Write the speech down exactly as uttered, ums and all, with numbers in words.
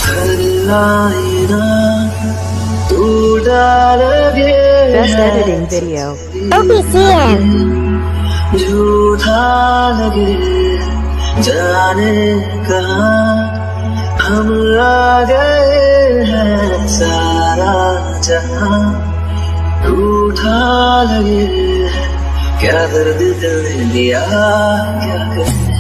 Best editing video. O P C M. झूठा लगे जाने कहाँ हम आ गए हैं सारा जहां। रूठा लगे क्या दर्द दिल ने दिया क्या करें।